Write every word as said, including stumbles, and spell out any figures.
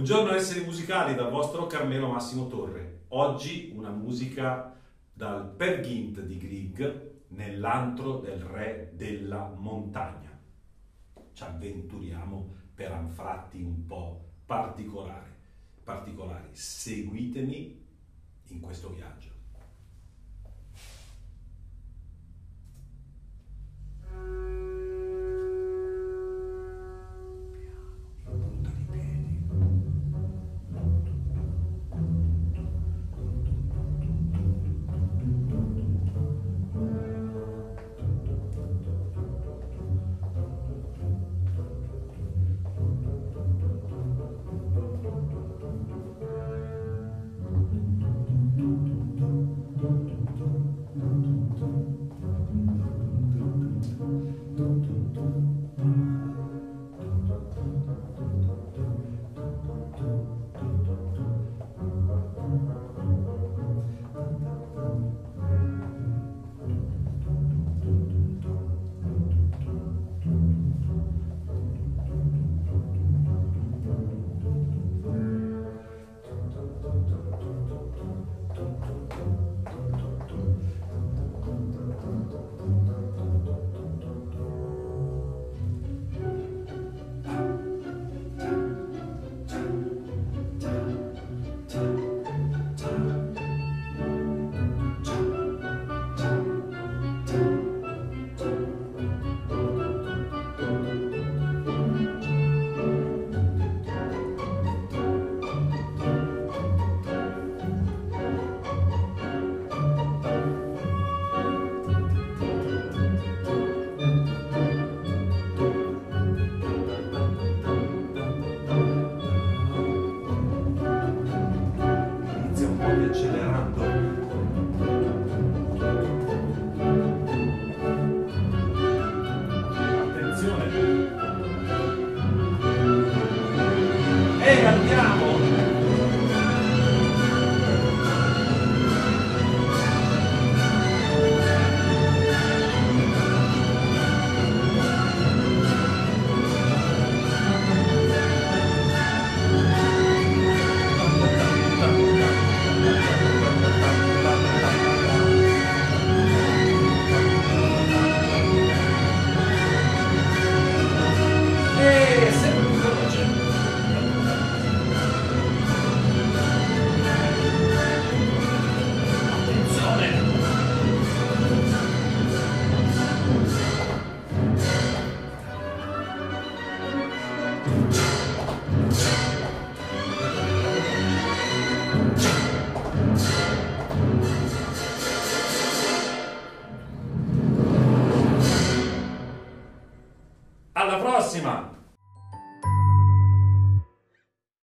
Buongiorno esseri musicali dal vostro Carmelo Massimo Torre. Oggi una musica dal Peer Gynt di Grieg nell'antro del re della montagna. Ci avventuriamo per anfratti un po' particolari. particolari. Seguitemi in questo viaggio. Accelerando. Attenzione. E andiamo. Alla prossima!